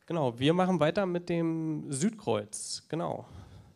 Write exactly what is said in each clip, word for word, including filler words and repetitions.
Genau, wir machen weiter mit dem Südkreuz. Genau.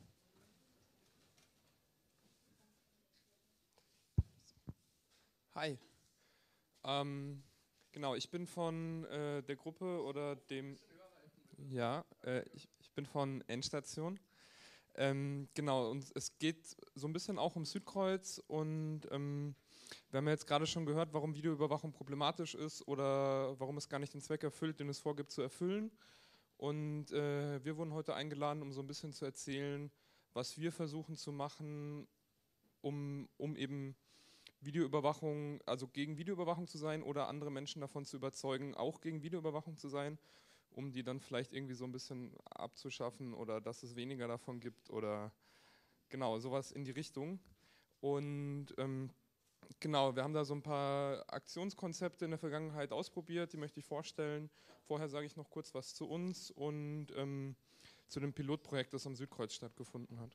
Hi. Ähm, genau, ich bin von äh, der Gruppe oder dem, ja, äh, ich, ich bin von Endstation. Ähm, genau, und es geht so ein bisschen auch um Südkreuz und ähm, wir haben ja jetzt gerade schon gehört, warum Videoüberwachung problematisch ist oder warum es gar nicht den Zweck erfüllt, den es vorgibt zu erfüllen. Und äh, wir wurden heute eingeladen, um so ein bisschen zu erzählen, was wir versuchen zu machen, um, um eben Videoüberwachung, also gegen Videoüberwachung zu sein oder andere Menschen davon zu überzeugen, auch gegen Videoüberwachung zu sein, um die dann vielleicht irgendwie so ein bisschen abzuschaffen oder dass es weniger davon gibt oder genau, sowas in die Richtung. Und ähm, genau, wir haben da so ein paar Aktionskonzepte in der Vergangenheit ausprobiert, die möchte ich vorstellen. Vorher sage ich noch kurz was zu uns und ähm, zu dem Pilotprojekt, das am Südkreuz stattgefunden hat.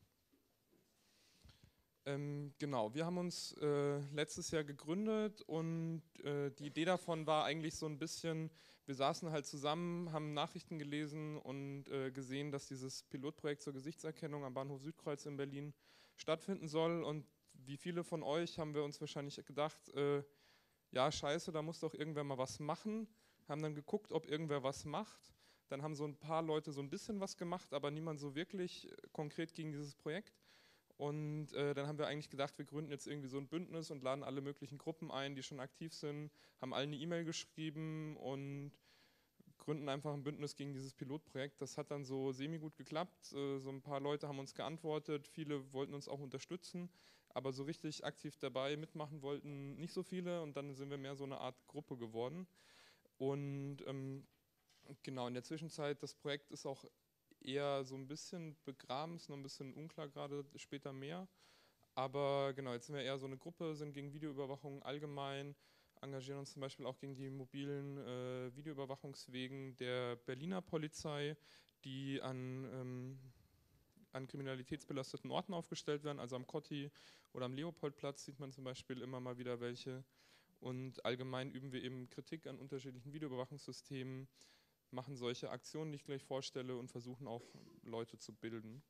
Ähm, genau, wir haben uns äh, letztes Jahr gegründet und äh, die Idee davon war eigentlich so ein bisschen, wir saßen halt zusammen, haben Nachrichten gelesen und äh, gesehen, dass dieses Pilotprojekt zur Gesichtserkennung am Bahnhof Südkreuz in Berlin stattfinden soll. Und wie viele von euch haben wir uns wahrscheinlich gedacht, äh, ja scheiße, da muss doch irgendwer mal was machen. Haben dann geguckt, ob irgendwer was macht. Dann haben so ein paar Leute so ein bisschen was gemacht, aber niemand so wirklich äh, konkret gegen dieses Projekt. Und äh, dann haben wir eigentlich gedacht, wir gründen jetzt irgendwie so ein Bündnis und laden alle möglichen Gruppen ein, die schon aktiv sind, haben allen eine E-Mail geschrieben und gründen einfach ein Bündnis gegen dieses Pilotprojekt. Das hat dann so semi-gut geklappt. Äh, so ein paar Leute haben uns geantwortet, viele wollten uns auch unterstützen, aber so richtig aktiv dabei mitmachen wollten nicht so viele und dann sind wir mehr so eine Art Gruppe geworden. Und ähm, genau, in der Zwischenzeit, das Projekt ist auch eher so ein bisschen begraben, ist noch ein bisschen unklar gerade, später mehr. Aber genau, jetzt sind wir eher so eine Gruppe, sind gegen Videoüberwachung allgemein, engagieren uns zum Beispiel auch gegen die mobilen äh, Videoüberwachungswegen der Berliner Polizei, die an, ähm, an kriminalitätsbelasteten Orten aufgestellt werden, also am Kotti oder am Leopoldplatz sieht man zum Beispiel immer mal wieder welche. Und allgemein üben wir eben Kritik an unterschiedlichen Videoüberwachungssystemen, machen solche Aktionen, die ich gleich vorstelle und versuchen auch Leute zu bilden.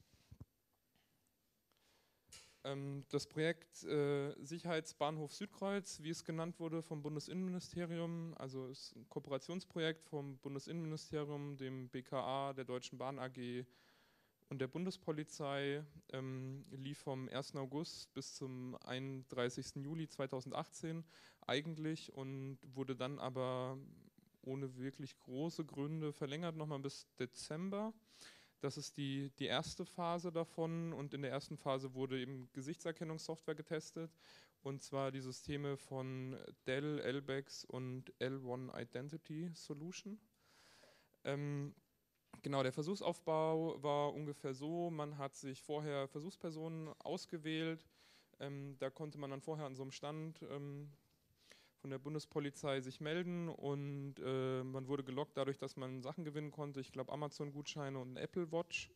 Ähm, das Projekt äh, Sicherheitsbahnhof Südkreuz, wie es genannt wurde vom Bundesinnenministerium, also ist ein Kooperationsprojekt vom Bundesinnenministerium, dem B K A, der Deutschen Bahn A G und der Bundespolizei, ähm, lief vom ersten August bis zum einunddreißigsten Juli zweitausendachtzehn eigentlich und wurde dann aber ohne wirklich große Gründe verlängert nochmal bis Dezember. Das ist die, die erste Phase davon und in der ersten Phase wurde eben Gesichtserkennungssoftware getestet und zwar die Systeme von Dell, L B E X und L eins Identity Solution. Ähm, genau, der Versuchsaufbau war ungefähr so, man hat sich vorher Versuchspersonen ausgewählt, ähm, da konnte man dann vorher an so einem Stand ähm, von der Bundespolizei sich melden und äh, man wurde gelockt dadurch, dass man Sachen gewinnen konnte, ich glaube Amazon-Gutscheine und eine Apple Watch.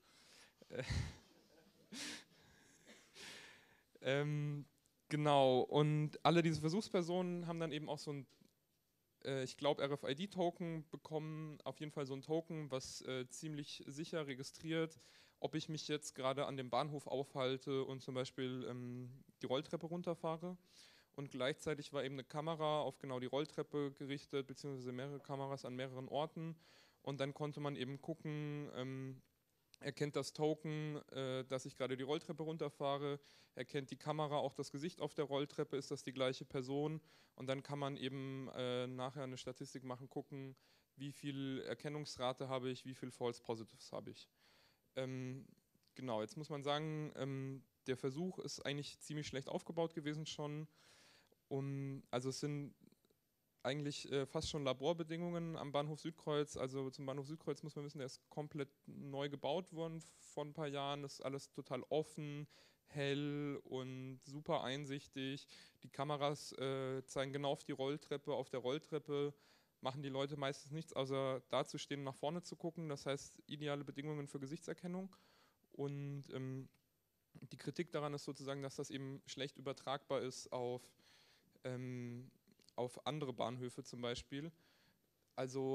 Ähm, genau, und alle diese Versuchspersonen haben dann eben auch so ein, äh, ich glaube, R F I D-Token bekommen, auf jeden Fall so ein Token, was äh, ziemlich sicher registriert, ob ich mich jetzt gerade an dem Bahnhof aufhalte und zum Beispiel ähm, die Rolltreppe runterfahre. Und gleichzeitig war eben eine Kamera auf genau die Rolltreppe gerichtet, beziehungsweise mehrere Kameras an mehreren Orten. Und dann konnte man eben gucken, ähm, erkennt das Token, äh, dass ich gerade die Rolltreppe runterfahre, erkennt die Kamera auch das Gesicht auf der Rolltreppe, ist das die gleiche Person und dann kann man eben äh, nachher eine Statistik machen, gucken, wie viel Erkennungsrate habe ich, wie viel False Positives habe ich. Ähm, genau, jetzt muss man sagen, ähm, der Versuch ist eigentlich ziemlich schlecht aufgebaut gewesen schon. Um, also es sind eigentlich äh, fast schon Laborbedingungen am Bahnhof Südkreuz. Also zum Bahnhof Südkreuz muss man wissen, der ist komplett neu gebaut worden vor ein paar Jahren. Das ist alles total offen, hell und super einsichtig. Die Kameras äh, zeigen genau auf die Rolltreppe. Auf der Rolltreppe machen die Leute meistens nichts, außer dazustehen und nach vorne zu gucken. Das heißt, ideale Bedingungen für Gesichtserkennung. Und ähm, die Kritik daran ist sozusagen, dass das eben schlecht übertragbar ist auf ähm, auf andere Bahnhöfe zum Beispiel. Also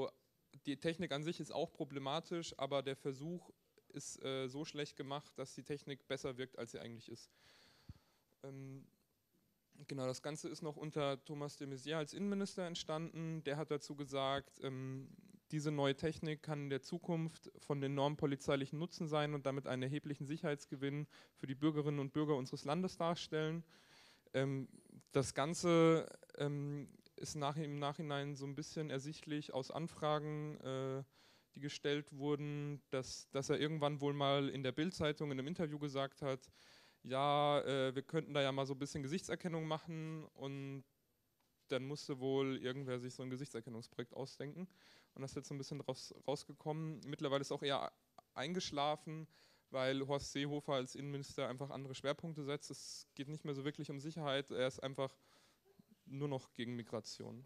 die Technik an sich ist auch problematisch, aber der Versuch ist äh, so schlecht gemacht, dass die Technik besser wirkt, als sie eigentlich ist. Ähm, genau, das Ganze ist noch unter Thomas de Maizière als Innenminister entstanden. Der hat dazu gesagt, ähm, diese neue Technik kann in der Zukunft von enormem polizeilichen Nutzen sein und damit einen erheblichen Sicherheitsgewinn für die Bürgerinnen und Bürger unseres Landes darstellen. Ähm, das Ganze ähm, ist nach, im Nachhinein so ein bisschen ersichtlich aus Anfragen, äh, die gestellt wurden, dass, dass er irgendwann wohl mal in der Bild-Zeitung in einem Interview gesagt hat, ja, äh, wir könnten da ja mal so ein bisschen Gesichtserkennung machen, und dann musste wohl irgendwer sich so ein Gesichtserkennungsprojekt ausdenken, und das ist jetzt so ein bisschen raus, rausgekommen. Mittlerweile ist auch eher eingeschlafen, weil Horst Seehofer als Innenminister einfach andere Schwerpunkte setzt. Es geht nicht mehr so wirklich um Sicherheit, er ist einfach nur noch gegen Migration.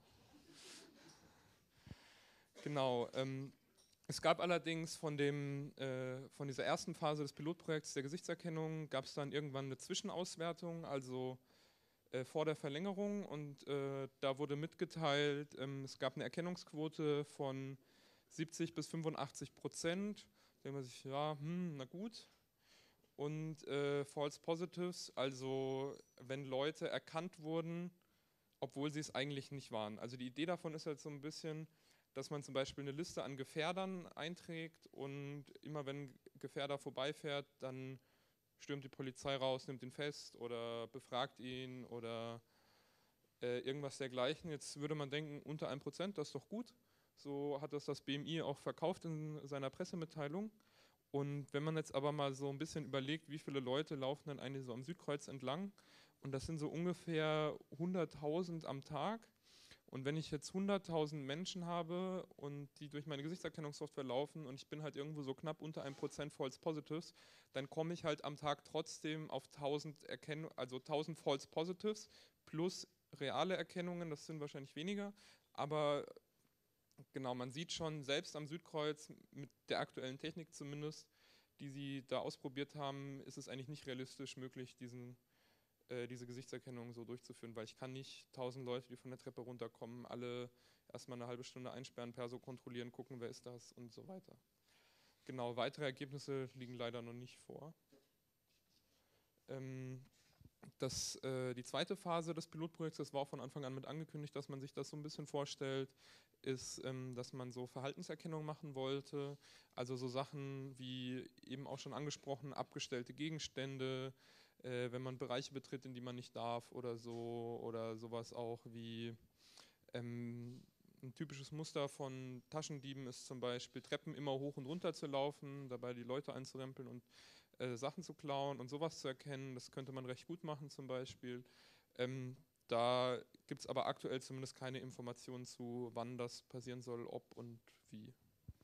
Genau. Ähm, es gab allerdings von, dem, äh, von dieser ersten Phase des Pilotprojekts der Gesichtserkennung, gab es dann irgendwann eine Zwischenauswertung, also äh, vor der Verlängerung, und äh, da wurde mitgeteilt, ähm, es gab eine Erkennungsquote von siebzig bis fünfundachtzig Prozent. Da denkt man sich, ja, hm, na gut. Und äh, False Positives, also wenn Leute erkannt wurden, obwohl sie es eigentlich nicht waren. Also die Idee davon ist halt so ein bisschen, dass man zum Beispiel eine Liste an Gefährdern einträgt, und immer wenn ein Gefährder vorbeifährt, dann stürmt die Polizei raus, nimmt ihn fest oder befragt ihn oder äh, irgendwas dergleichen. Jetzt würde man denken, unter ein Prozent, das ist doch gut. So hat das das B M I auch verkauft in seiner Pressemitteilung. Und wenn man jetzt aber mal so ein bisschen überlegt, wie viele Leute laufen dann eigentlich so am Südkreuz entlang, und das sind so ungefähr hunderttausend am Tag. Und wenn ich jetzt hunderttausend Menschen habe und die durch meine Gesichtserkennungssoftware laufen und ich bin halt irgendwo so knapp unter einem Prozent False Positives, dann komme ich halt am Tag trotzdem auf tausend Erkennung, also tausend False Positives plus reale Erkennungen, das sind wahrscheinlich weniger, aber genau, man sieht schon, selbst am Südkreuz mit der aktuellen Technik zumindest, die sie da ausprobiert haben, ist es eigentlich nicht realistisch möglich, diesen äh, diese Gesichtserkennung so durchzuführen, weil ich kann nicht tausend Leute, die von der Treppe runterkommen, alle erstmal eine halbe Stunde einsperren, Perso kontrollieren, gucken, wer ist das und so weiter. Genau, weitere Ergebnisse liegen leider noch nicht vor. Ähm, das, äh, die zweite Phase des Pilotprojekts, das war auch von Anfang an mit angekündigt, dass man sich das so ein bisschen vorstellt, ist, ähm, dass man so Verhaltenserkennung machen wollte, also so Sachen wie eben auch schon angesprochen, abgestellte Gegenstände, äh, wenn man Bereiche betritt, in die man nicht darf oder so, oder sowas auch wie ähm, ein typisches Muster von Taschendieben ist zum Beispiel, Treppen immer hoch und runter zu laufen, dabei die Leute einzurempeln und äh, Sachen zu klauen und sowas zu erkennen. Das könnte man recht gut machen zum Beispiel. Ähm, da gibt es aber aktuell zumindest keine Informationen zu, wann das passieren soll, ob und wie.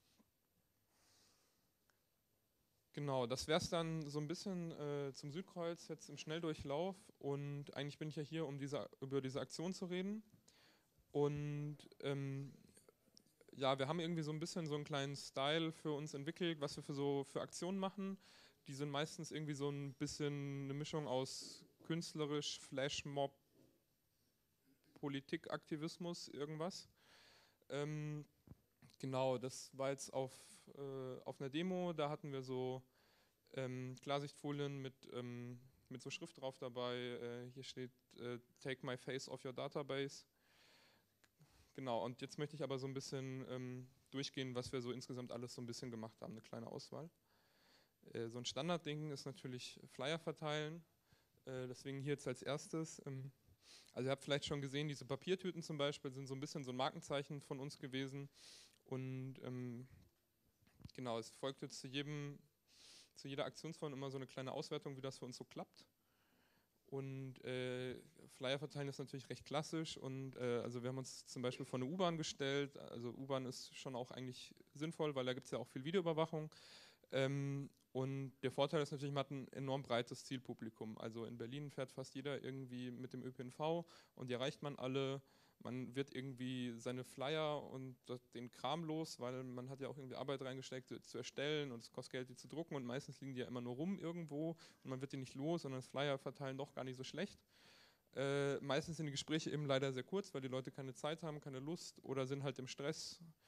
Genau, das wäre es dann so ein bisschen äh, zum Südkreuz jetzt im Schnelldurchlauf, und eigentlich bin ich ja hier, um diese, über diese Aktion zu reden. Und ähm, ja, wir haben irgendwie so ein bisschen so einen kleinen Style für uns entwickelt, was wir für so für Aktionen machen. Die sind meistens irgendwie so ein bisschen eine Mischung aus künstlerisch, Flashmob, Politikaktivismus, irgendwas. Ähm, genau, das war jetzt auf, äh, auf einer Demo, da hatten wir so ähm, Klarsichtfolien mit, ähm, mit so Schrift drauf dabei. Äh, hier steht äh, Take my face off your database. Genau, und jetzt möchte ich aber so ein bisschen ähm, durchgehen, was wir so insgesamt alles so ein bisschen gemacht haben, eine kleine Auswahl. Äh, so ein Standardding ist natürlich Flyer verteilen, äh, deswegen hier jetzt als erstes. Ähm, also ihr habt vielleicht schon gesehen, diese Papiertüten zum Beispiel sind so ein bisschen so ein Markenzeichen von uns gewesen, und ähm, genau, es folgt jetzt zu jedem zu jeder Aktionsform immer so eine kleine Auswertung, wie das für uns so klappt. Und äh, Flyer verteilen ist natürlich recht klassisch, und äh, also wir haben uns zum Beispiel vor eine U-Bahn gestellt. Also U-Bahn ist schon auch eigentlich sinnvoll, weil da gibt es ja auch viel Videoüberwachung. Ähm, und der Vorteil ist natürlich, man hat ein enorm breites Zielpublikum. Also in Berlin fährt fast jeder irgendwie mit dem Ö P N V, und die erreicht man alle. Man wird irgendwie seine Flyer und den Kram los, weil man hat ja auch irgendwie Arbeit reingesteckt, die zu erstellen, und es kostet Geld, die zu drucken, und meistens liegen die ja immer nur rum irgendwo und man wird die nicht los, sondern das Flyer verteilen doch gar nicht so schlecht. Äh, meistens sind die Gespräche eben leider sehr kurz, weil die Leute keine Zeit haben, keine Lust oder sind halt im Stress,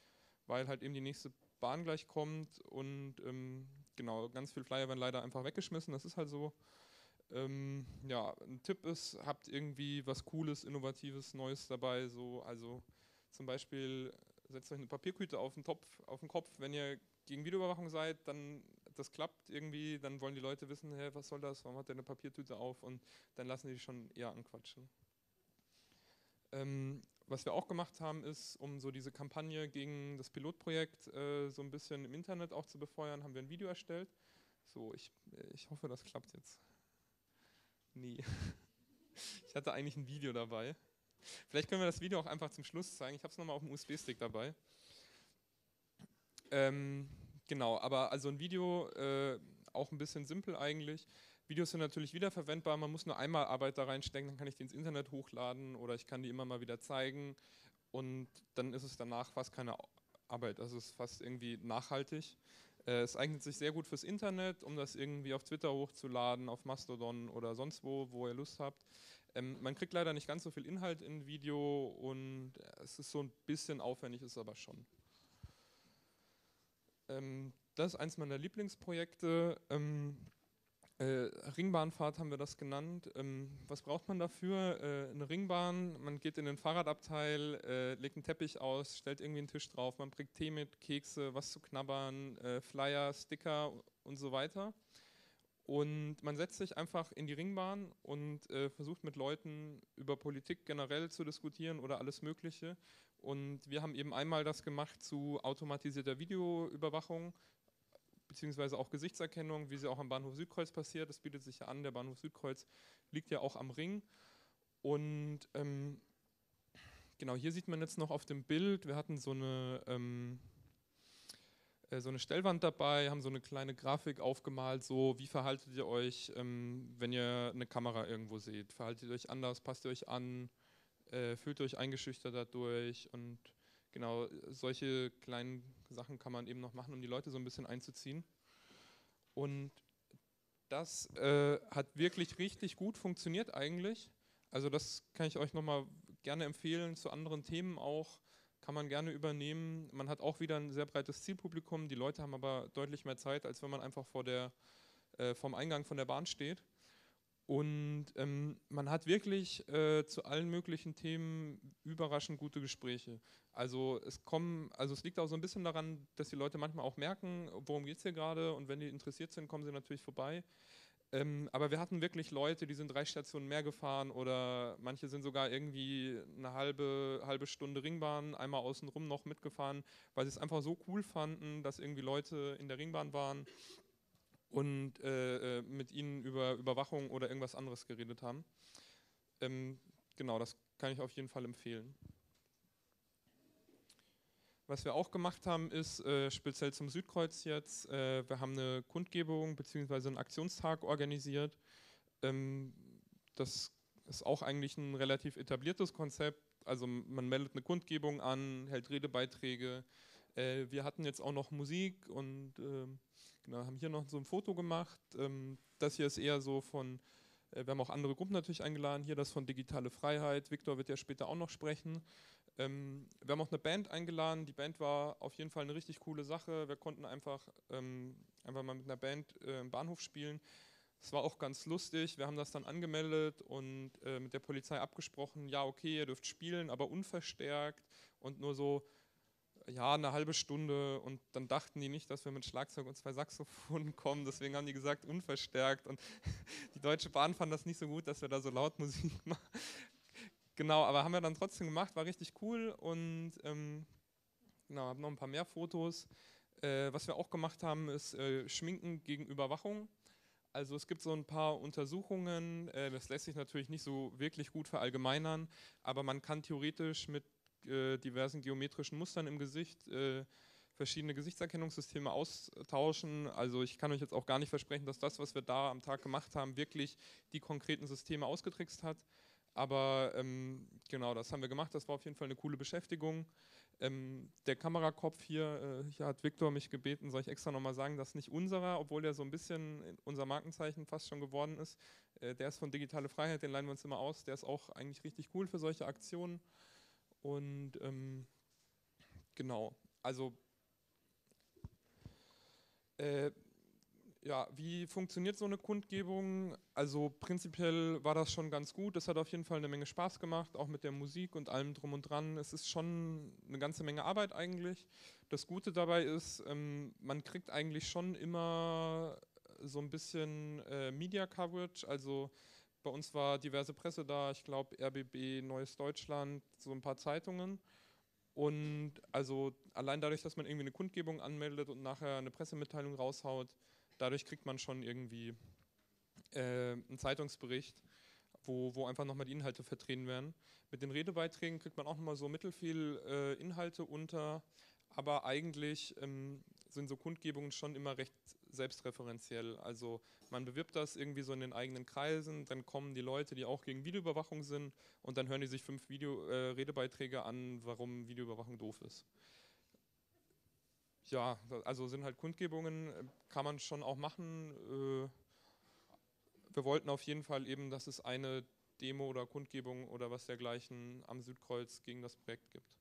weil halt eben die nächste Bahn gleich kommt und ähm, genau, ganz viele Flyer werden leider einfach weggeschmissen, das ist halt so. Ähm, ja, ein Tipp ist, habt irgendwie was Cooles, Innovatives, Neues dabei, so, also zum Beispiel setzt euch eine Papiertüte auf den Topf, auf den Kopf, wenn ihr gegen Videoüberwachung seid, dann das klappt irgendwie, dann wollen die Leute wissen, hä, was soll das, warum hat der eine Papiertüte auf, und dann lassen die schon eher anquatschen. Ähm, was wir auch gemacht haben, ist, um so diese Kampagne gegen das Pilotprojekt äh, so ein bisschen im Internet auch zu befeuern, haben wir ein Video erstellt. So, ich, ich hoffe, das klappt jetzt. Nee. Ich hatte eigentlich ein Video dabei. Vielleicht können wir das Video auch einfach zum Schluss zeigen. Ich habe es nochmal auf dem U S B-Stick dabei. Ähm, genau, aber also ein Video, äh, auch ein bisschen simpel eigentlich. Videos sind natürlich wiederverwendbar, man muss nur einmal Arbeit da reinstecken, dann kann ich die ins Internet hochladen oder ich kann die immer mal wieder zeigen und dann ist es danach fast keine Arbeit, also es ist fast irgendwie nachhaltig. Äh, es eignet sich sehr gut fürs Internet, um das irgendwie auf Twitter hochzuladen, auf Mastodon oder sonst wo, wo ihr Lust habt. Ähm, man kriegt leider nicht ganz so viel Inhalt in Video und es ist so ein bisschen aufwendig, ist aber schon. Ähm, das ist eins meiner Lieblingsprojekte. Ähm, Äh, Ringbahnfahrt haben wir das genannt. Ähm, was braucht man dafür? Äh, eine Ringbahn, man geht in den Fahrradabteil, äh, legt einen Teppich aus, stellt irgendwie einen Tisch drauf, man bringt Tee mit, Kekse, was zu knabbern, äh, Flyer, Sticker und so weiter. Und man setzt sich einfach in die Ringbahn und äh, versucht mit Leuten über Politik generell zu diskutieren oder alles Mögliche. Und wir haben eben einmal das gemacht zu automatisierter Videoüberwachung, beziehungsweise auch Gesichtserkennung, wie sie auch am Bahnhof Südkreuz passiert. Das bietet sich ja an, der Bahnhof Südkreuz liegt ja auch am Ring. Und ähm, genau, hier sieht man jetzt noch auf dem Bild, wir hatten so eine, ähm, äh, so eine Stellwand dabei, haben so eine kleine Grafik aufgemalt, so wie verhaltet ihr euch, ähm, wenn ihr eine Kamera irgendwo seht. Verhaltet ihr euch anders, passt ihr euch an, äh, fühlt ihr euch eingeschüchtert dadurch, und genau, solche kleinen Sachen kann man eben noch machen, um die Leute so ein bisschen einzuziehen. Und das äh, hat wirklich richtig gut funktioniert eigentlich. Also das kann ich euch nochmal gerne empfehlen, zu anderen Themen auch, kann man gerne übernehmen. Man hat auch wieder ein sehr breites Zielpublikum, die Leute haben aber deutlich mehr Zeit, als wenn man einfach vor der, äh, vorm Eingang von der Bahn steht. Und ähm, man hat wirklich äh, zu allen möglichen Themen überraschend gute Gespräche. Also es kommen, also es liegt auch so ein bisschen daran, dass die Leute manchmal auch merken, worum geht es hier gerade, und wenn die interessiert sind, kommen sie natürlich vorbei. Ähm, aber wir hatten wirklich Leute, die sind drei Stationen mehr gefahren oder manche sind sogar irgendwie eine halbe, halbe Stunde Ringbahn, einmal außenrum noch mitgefahren, weil sie es einfach so cool fanden, dass irgendwie Leute in der Ringbahn waren und äh, äh, mit ihnen über Überwachung oder irgendwas anderes geredet haben. Ähm, genau, das kann ich auf jeden Fall empfehlen. Was wir auch gemacht haben, ist äh, speziell zum Südkreuz jetzt, äh, wir haben eine Kundgebung bzw. einen Aktionstag organisiert. Ähm, das ist auch eigentlich ein relativ etabliertes Konzept. Also man meldet eine Kundgebung an, hält Redebeiträge. Äh, wir hatten jetzt auch noch Musik und äh, genau, haben hier noch so ein Foto gemacht. Ähm, das hier ist eher so von, äh, wir haben auch andere Gruppen natürlich eingeladen. Hier das von Digitale Freiheit. Viktor wird ja später auch noch sprechen. Ähm, wir haben auch eine Band eingeladen. Die Band war auf jeden Fall eine richtig coole Sache. Wir konnten einfach, ähm, einfach mal mit einer Band äh, im Bahnhof spielen. Es war auch ganz lustig. Wir haben das dann angemeldet und äh, mit der Polizei abgesprochen. Ja, okay, ihr dürft spielen, aber unverstärkt und nur so, ja, eine halbe Stunde. Und dann dachten die nicht, dass wir mit Schlagzeug und zwei Saxophonen kommen. Deswegen haben die gesagt, unverstärkt. Und die Deutsche Bahn fand das nicht so gut, dass wir da so laut Musik machen. Genau, aber haben wir dann trotzdem gemacht, war richtig cool. Und ähm, genau, haben noch ein paar mehr Fotos. Äh, was wir auch gemacht haben, ist äh, Schminken gegen Überwachung. Also es gibt so ein paar Untersuchungen, äh, das lässt sich natürlich nicht so wirklich gut verallgemeinern, aber man kann theoretisch mit äh, diversen geometrischen Mustern im Gesicht äh, verschiedene Gesichtserkennungssysteme austauschen. Also ich kann euch jetzt auch gar nicht versprechen, dass das, was wir da am Tag gemacht haben, wirklich die konkreten Systeme ausgetrickst hat. Aber ähm, genau, das haben wir gemacht, das war auf jeden Fall eine coole Beschäftigung. Ähm, der Kamerakopf hier, äh, hier hat Viktor mich gebeten, soll ich extra nochmal sagen, das ist nicht unserer, obwohl der so ein bisschen unser Markenzeichen fast schon geworden ist. Äh, der ist von Digitale Freiheit, den leihen wir uns immer aus. Der ist auch eigentlich richtig cool für solche Aktionen. Und ähm, genau, also äh, ja, wie funktioniert so eine Kundgebung? Also prinzipiell war das schon ganz gut. Das hat auf jeden Fall eine Menge Spaß gemacht, auch mit der Musik und allem drum und dran. Es ist schon eine ganze Menge Arbeit eigentlich. Das Gute dabei ist, ähm, man kriegt eigentlich schon immer so ein bisschen äh, Media Coverage. Also bei uns war diverse Presse da, ich glaube R B B, Neues Deutschland, so ein paar Zeitungen. Und also allein dadurch, dass man irgendwie eine Kundgebung anmeldet und nachher eine Pressemitteilung raushaut, dadurch kriegt man schon irgendwie äh, einen Zeitungsbericht, wo, wo einfach nochmal die Inhalte vertreten werden. Mit den Redebeiträgen kriegt man auch nochmal so mittelfiel äh, Inhalte unter, aber eigentlich ähm, sind so Kundgebungen schon immer recht selbstreferenziell. Also man bewirbt das irgendwie so in den eigenen Kreisen, dann kommen die Leute, die auch gegen Videoüberwachung sind, und dann hören die sich fünf Video, äh, Redebeiträge an, warum Videoüberwachung doof ist. Ja, also sind halt Kundgebungen, äh, kann man schon auch machen. Äh, wir wollten auf jeden Fall eben, dass es eine Demo oder Kundgebung oder was dergleichen am Südkreuz gegen das Projekt gibt.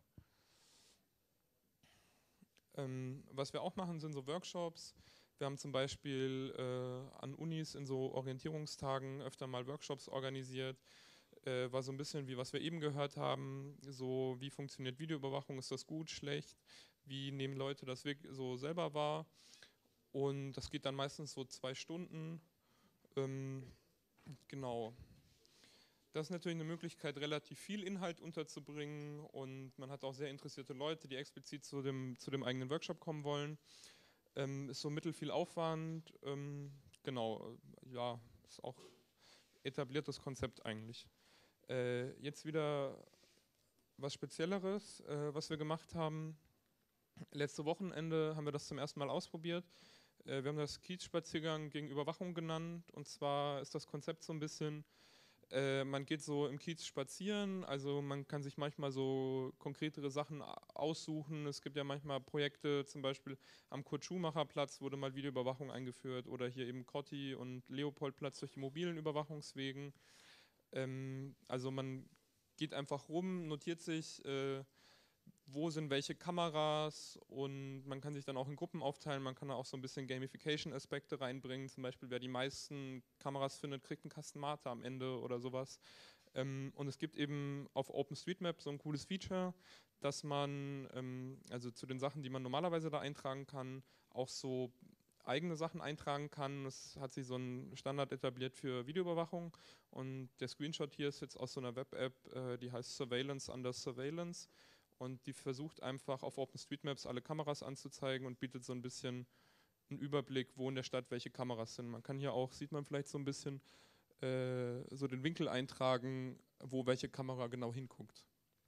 Ähm, was wir auch machen, sind so Workshops. Wir haben zum Beispiel äh, an Unis in so Orientierungstagen öfter mal Workshops organisiert. Äh, war so ein bisschen wie was wir eben gehört haben, so wie funktioniert Videoüberwachung, ist das gut, schlecht, wie nehmen Leute das wirklich so selber wahr. Und das geht dann meistens so zwei Stunden. Ähm, genau. Das ist natürlich eine Möglichkeit, relativ viel Inhalt unterzubringen, und man hat auch sehr interessierte Leute, die explizit zu dem, zu dem eigenen Workshop kommen wollen. Ähm, ist so mittelfiel Aufwand. Ähm, genau, ja, ist auch etabliertes Konzept eigentlich. Äh, jetzt wieder was Spezielleres, äh, was wir gemacht haben. Letzte Wochenende haben wir das zum ersten Mal ausprobiert. Äh, wir haben das Kiezspaziergang gegen Überwachung genannt. Und zwar ist das Konzept so ein bisschen, äh, man geht so im Kiez spazieren, also man kann sich manchmal so konkretere Sachen aussuchen. Es gibt ja manchmal Projekte, zum Beispiel am Kurt-Schumacher-Platz wurde mal Videoüberwachung eingeführt, oder hier eben Kotti und Leopoldplatz durch die mobilen Überwachungswegen. Ähm, also man geht einfach rum, notiert sich, äh, wo sind welche Kameras, und man kann sich dann auch in Gruppen aufteilen, man kann da auch so ein bisschen Gamification-Aspekte reinbringen, zum Beispiel wer die meisten Kameras findet, kriegt einen Kasten Mate am Ende oder sowas. Ähm, und es gibt eben auf OpenStreetMap so ein cooles Feature, dass man, ähm, also zu den Sachen, die man normalerweise da eintragen kann, auch so eigene Sachen eintragen kann. Es hat sich so ein Standard etabliert für Videoüberwachung, und der Screenshot hier ist jetzt aus so einer Web-App, äh, die heißt Surveillance under Surveillance. Und die versucht einfach auf OpenStreetMaps alle Kameras anzuzeigen und bietet so ein bisschen einen Überblick, wo in der Stadt welche Kameras sind. Man kann hier auch, sieht man vielleicht so ein bisschen, äh, so den Winkel eintragen, wo welche Kamera genau hinguckt.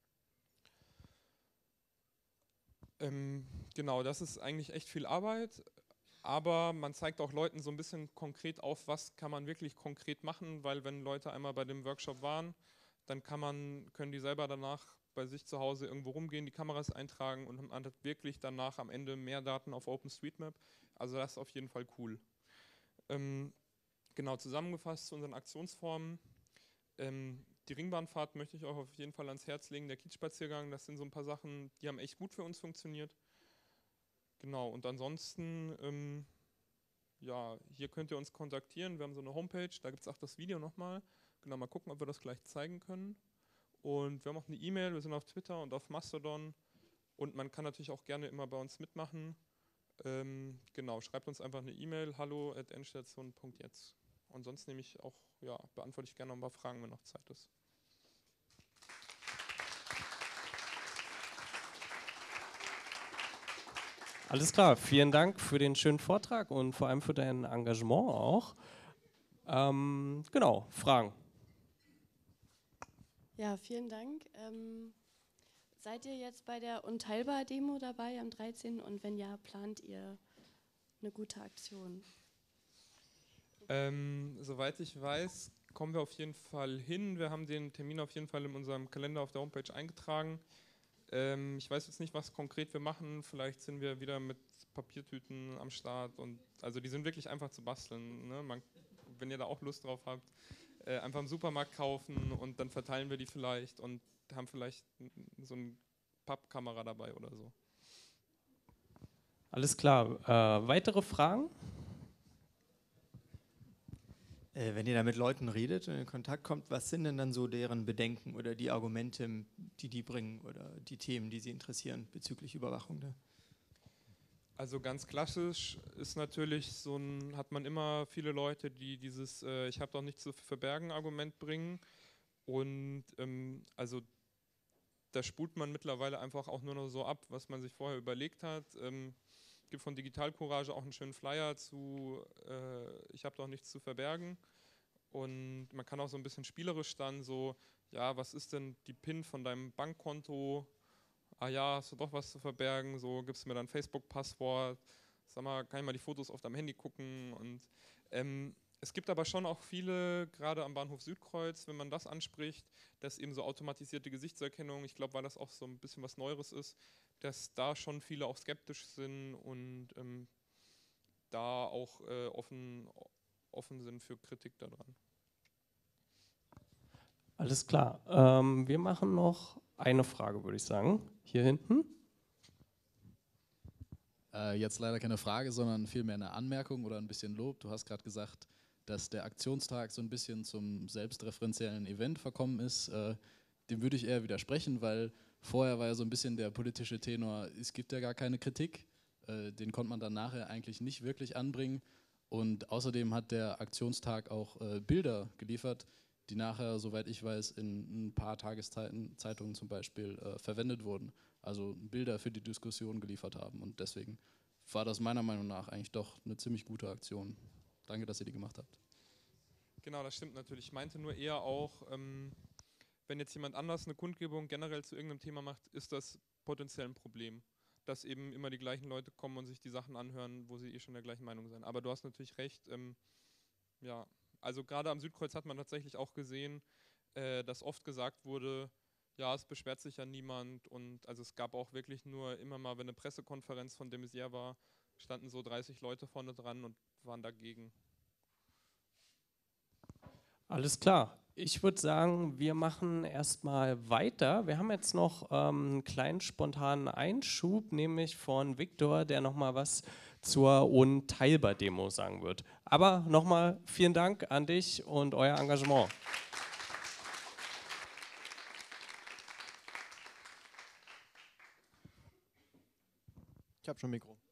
Ähm, genau, das ist eigentlich echt viel Arbeit, aber man zeigt auch Leuten so ein bisschen konkret auf, was kann man wirklich konkret machen, weil wenn Leute einmal bei dem Workshop waren, dann kann man, können die selber danach bei sich zu Hause irgendwo rumgehen, die Kameras eintragen, und man hat wirklich danach am Ende mehr Daten auf OpenStreetMap. Also das ist auf jeden Fall cool. Ähm, genau, zusammengefasst zu unseren Aktionsformen. Ähm, die Ringbahnfahrt möchte ich auch auf jeden Fall ans Herz legen, der Kiezspaziergang, das sind so ein paar Sachen, die haben echt gut für uns funktioniert. Genau, und ansonsten, ähm, ja, hier könnt ihr uns kontaktieren, wir haben so eine Homepage, da gibt es auch das Video nochmal. Genau, mal gucken, ob wir das gleich zeigen können. Und wir haben auch eine E-Mail, wir sind auf Twitter und auf Mastodon, und man kann natürlich auch gerne immer bei uns mitmachen. Ähm, genau, schreibt uns einfach eine E-Mail, hallo at endstation punkt jetzt. Und sonst nehme ich auch, ja, beantworte ich gerne noch ein paar Fragen, wenn noch Zeit ist. Alles klar, vielen Dank für den schönen Vortrag und vor allem für dein Engagement auch. Ähm, genau, Fragen. Ja, vielen Dank. Ähm, seid ihr jetzt bei der Unteilbar-Demo dabei am dreizehnten? Und wenn ja, plant ihr eine gute Aktion? Ähm, soweit ich weiß, kommen wir auf jeden Fall hin. Wir haben den Termin auf jeden Fall in unserem Kalender auf der Homepage eingetragen. Ähm, ich weiß jetzt nicht, was konkret wir machen. Vielleicht sind wir wieder mit Papiertüten am Start. Und also die sind wirklich einfach zu basteln. Ne? Man, wenn ihr da auch Lust drauf habt, äh, einfach im Supermarkt kaufen, und dann verteilen wir die vielleicht und haben vielleicht so eine Pappkamera dabei oder so. Alles klar. Äh, weitere Fragen? Äh, wenn ihr da mit Leuten redet und in Kontakt kommt, was sind denn dann so deren Bedenken oder die Argumente, die die bringen oder die Themen, die sie interessieren bezüglich Überwachung? Da? Also ganz klassisch ist natürlich so ein, hat man immer viele Leute, die dieses äh, ich habe doch nichts zu verbergen Argument bringen. Und ähm, also da spult man mittlerweile einfach auch nur noch so ab, was man sich vorher überlegt hat. Ähm, gibt von Digital Courage auch einen schönen Flyer zu äh, ich habe doch nichts zu verbergen. Und man kann auch so ein bisschen spielerisch dann so, ja, was ist denn die PIN von deinem Bankkonto? Ah ja, hast du doch was zu verbergen? So, gibst du mir dann Facebook-Passwort? Sag mal, kann ich mal die Fotos auf deinem Handy gucken? Und ähm, es gibt aber schon auch viele, gerade am Bahnhof Südkreuz, wenn man das anspricht, dass eben so automatisierte Gesichtserkennung, ich glaube, weil das auch so ein bisschen was Neueres ist, dass da schon viele auch skeptisch sind und ähm, da auch äh, offen, offen sind für Kritik daran. Alles klar. Ähm, wir machen noch eine Frage, würde ich sagen. Hier hinten. Äh, jetzt leider keine Frage, sondern vielmehr eine Anmerkung oder ein bisschen Lob. Du hast gerade gesagt, dass der Aktionstag so ein bisschen zum selbstreferenziellen Event verkommen ist. Äh, dem würde ich eher widersprechen, weil vorher war ja so ein bisschen der politische Tenor, es gibt ja gar keine Kritik. Äh, den konnte man dann nachher eigentlich nicht wirklich anbringen. Und außerdem hat der Aktionstag auch äh, Bilder geliefert, die nachher, soweit ich weiß, in ein paar Tageszeitungen zum Beispiel äh, verwendet wurden. Also Bilder für die Diskussion geliefert haben. Und deswegen war das meiner Meinung nach eigentlich doch eine ziemlich gute Aktion. Danke, dass ihr die gemacht habt. Genau, das stimmt natürlich. Ich meinte nur eher auch, ähm, wenn jetzt jemand anders eine Kundgebung generell zu irgendeinem Thema macht, ist das potenziell ein Problem. Dass eben immer die gleichen Leute kommen und sich die Sachen anhören, wo sie eh schon der gleichen Meinung sind. Aber du hast natürlich recht, ähm, ja, also gerade am Südkreuz hat man tatsächlich auch gesehen, äh, dass oft gesagt wurde, ja, es beschwert sich ja niemand und also es gab auch wirklich nur immer mal, wenn eine Pressekonferenz von de Maizière war, standen so dreißig Leute vorne dran und waren dagegen. Alles klar. Ich würde sagen, wir machen erstmal weiter. Wir haben jetzt noch ähm, einen kleinen spontanen Einschub, nämlich von Viktor, der nochmal was zur Unteilbar-Demo sagen wird. Aber nochmal vielen Dank an dich und euer Engagement. Ich habe schon ein Mikro.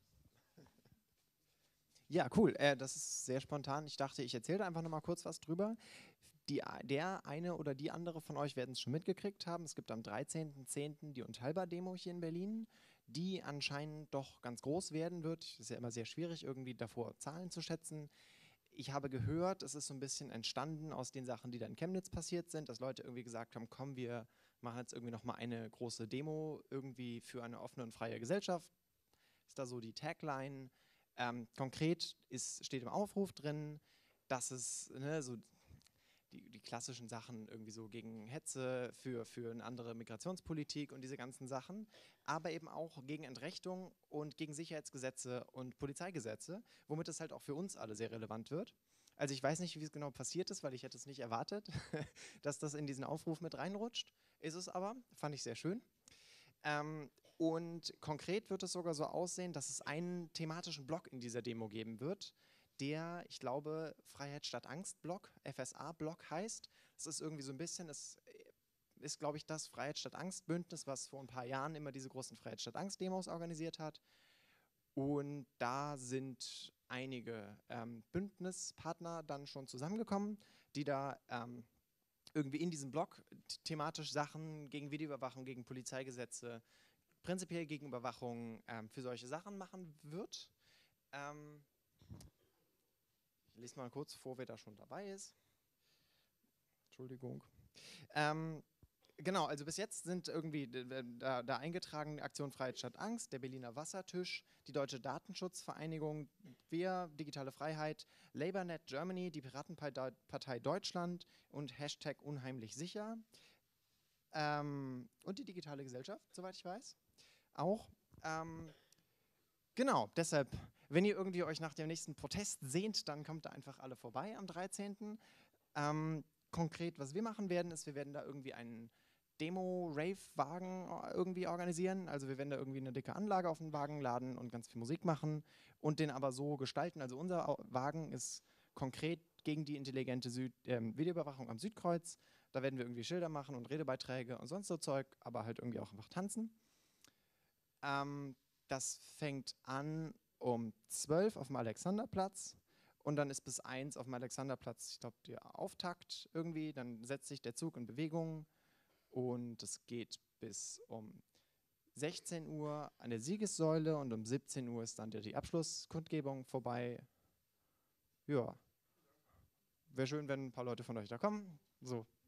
Ja, cool. Äh, das ist sehr spontan. Ich dachte, ich erzähle da einfach noch mal kurz was drüber. Die, der eine oder die andere von euch werden es schon mitgekriegt haben. Es gibt am dreizehnten zehnten die Unteilbar-Demo hier in Berlin, die anscheinend doch ganz groß werden wird. Es ist ja immer sehr schwierig, irgendwie davor Zahlen zu schätzen. Ich habe gehört, es ist so ein bisschen entstanden aus den Sachen, die da in Chemnitz passiert sind, dass Leute irgendwie gesagt haben, komm, wir machen jetzt irgendwie noch mal eine große Demo irgendwie für eine offene und freie Gesellschaft. Ist da so die Tagline. Ähm, konkret ist, steht im Aufruf drin, dass es ne, so die, die klassischen Sachen irgendwie so gegen Hetze, für, für eine andere Migrationspolitik und diese ganzen Sachen, aber eben auch gegen Entrechtung und gegen Sicherheitsgesetze und Polizeigesetze, womit es halt auch für uns alle sehr relevant wird. Also ich weiß nicht, wie es genau passiert ist, weil ich hätte es nicht erwartet, dass das in diesen Aufruf mit reinrutscht. Ist es aber, fand ich sehr schön. Ähm, und konkret wird es sogar so aussehen, dass es einen thematischen Block in dieser Demo geben wird, der, ich glaube, Freiheit statt Angst-Block, F S A-Block heißt. Es ist irgendwie so ein bisschen, es ist, glaube ich, das Freiheit statt Angst-Bündnis, was vor ein paar Jahren immer diese großen Freiheit statt Angst-Demos organisiert hat. Und da sind einige ähm, Bündnispartner dann schon zusammengekommen, die da ähm, irgendwie in diesem Block thematisch Sachen gegen Videoüberwachung, gegen Polizeigesetze, prinzipiell gegen Überwachung ähm, für solche Sachen machen wird. Ähm, ich lese mal kurz vor, wer da schon dabei ist. Entschuldigung. Ähm, genau, also bis jetzt sind irgendwie da, da eingetragen Aktion Freiheit statt Angst, der Berliner Wassertisch, die Deutsche Datenschutzvereinigung, wir, Digitale Freiheit, LabourNet Germany, die Piratenpartei Deutschland und Hashtag unheimlich sicher. Ähm, und die digitale Gesellschaft, soweit ich weiß, auch. Ähm, genau, deshalb, wenn ihr irgendwie euch nach dem nächsten Protest sehnt, dann kommt da einfach alle vorbei am dreizehnten Ähm, konkret, was wir machen werden, ist, wir werden da irgendwie einen Demo-Rave-Wagen irgendwie organisieren. Also wir werden da irgendwie eine dicke Anlage auf den Wagen laden und ganz viel Musik machen und den aber so gestalten. Also unser Au- Wagen ist konkret gegen die intelligente Süd ähm, Videoüberwachung am Südkreuz. Da werden wir irgendwie Schilder machen und Redebeiträge und sonst so Zeug, aber halt irgendwie auch einfach tanzen. Ähm, das fängt an um zwölf auf dem Alexanderplatz. Und dann ist bis eins auf dem Alexanderplatz, ich glaube, der Auftakt irgendwie. Dann setzt sich der Zug in Bewegung und es geht bis um sechzehn Uhr an der Siegessäule und um siebzehn Uhr ist dann die Abschlusskundgebung vorbei. Ja, wäre schön, wenn ein paar Leute von euch da kommen. So,